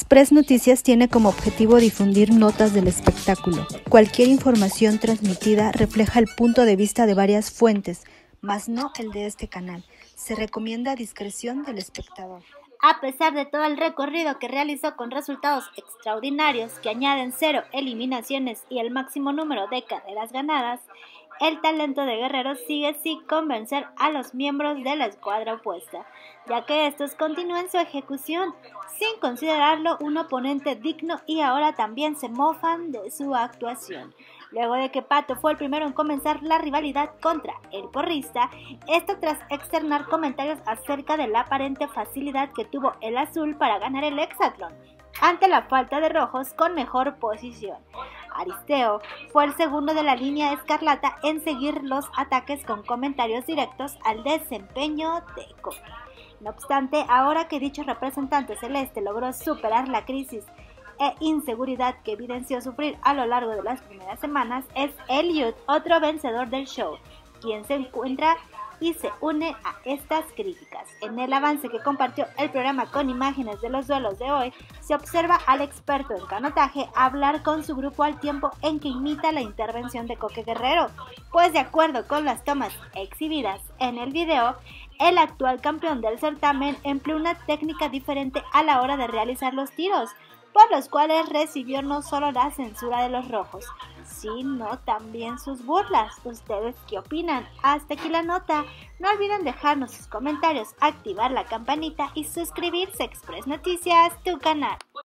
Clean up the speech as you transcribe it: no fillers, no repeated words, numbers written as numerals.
Express Noticias tiene como objetivo difundir notas del espectáculo. Cualquier información transmitida refleja el punto de vista de varias fuentes, mas no el de este canal. Se recomienda discreción del espectador. A pesar de todo el recorrido que realizó con resultados extraordinarios que añaden 0 eliminaciones y el máximo número de carreras ganadas, el talento de Guerrero sigue sin convencer a los miembros de la escuadra opuesta, ya que estos continúan su ejecución sin considerarlo un oponente digno y ahora también se mofan de su actuación. Luego de que Pato fue el primero en comenzar la rivalidad contra el porrista, esto tras externar comentarios acerca de la aparente facilidad que tuvo el azul para ganar el hexatlón, ante la falta de rojos con mejor posición. Aristeo fue el segundo de la línea escarlata en seguir los ataques con comentarios directos al desempeño de Coque. No obstante, ahora que dicho representante celeste logró superar la crisis e inseguridad que evidenció sufrir a lo largo de las primeras semanas, es Eliud, otro vencedor del show, quien se encuentra y se une a estas críticas. En el avance que compartió el programa con imágenes de los duelos de hoy, se observa al experto en canotaje hablar con su grupo al tiempo en que imita la intervención de Coque Guerrero, pues de acuerdo con las tomas exhibidas en el video, el actual campeón del certamen empleó una técnica diferente a la hora de realizar los tiros, por los cuales recibió no solo la censura de los rojos, sino también sus burlas. ¿Ustedes qué opinan? Hasta aquí la nota. No olviden dejarnos sus comentarios, activar la campanita y suscribirse a Express Noticias, tu canal.